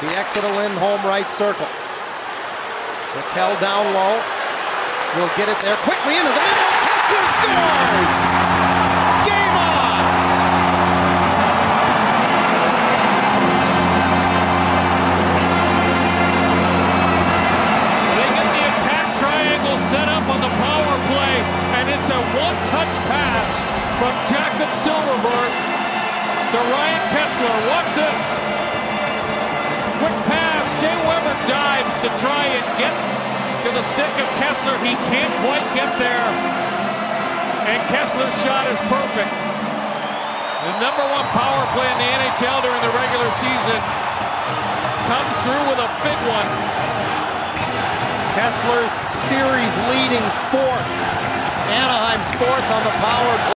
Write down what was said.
The exit of Lindholm, right circle. Raquel down low. Will get it there quickly into the middle. Kesler scores! Game on! They get the attack triangle set up on the power play, and it's a one-touch pass from Jakob Silfverberg to Ryan Kesler. Watch this. Quick pass. Shea Weber dives to try and get to the stick of Kesler. He can't quite get there. And Kesler's shot is perfect. The #1 power play in the NHL during the regular season comes through with a big one. Kesler's series leading fourth. Anaheim's fourth on the power play.